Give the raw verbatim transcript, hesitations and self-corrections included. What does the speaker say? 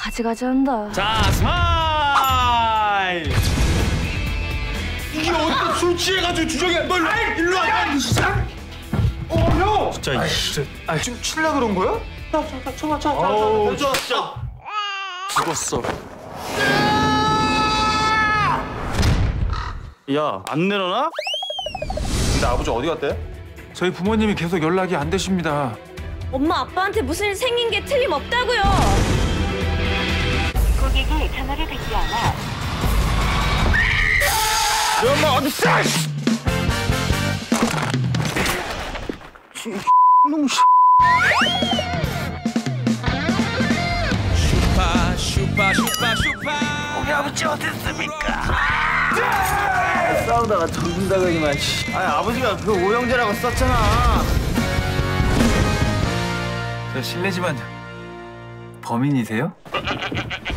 가지가지 한다. 자, 스마일! 이게 어디서 술 취해가지고 주정이야. 너 일로 와. 야, 진짜. 어, 형. 진짜, 진짜. 아, 지금 칠라 그런 거야? 자, 자, 자, 쳐봐, 자, 자, 어우, 자, 자, 진짜. 죽었어. 야, 안 내려놔? 근데 아버지 어디 갔대? 저희 부모님이 계속 연락이 안 되십니다. 엄마 아빠한테 무슨 일 생긴 게 틀림없다고요. 고객이 전화를 받지 않아 너 엄마 어디 있어? 놈 씨. 슈파 슈파 슈파 슈파 우리 아버지 어디 있습니까? 싸우다가 던진다고 하지만. 아니 아버지가 그 오형제라고 썼잖아. 저 실례지만 범인이세요?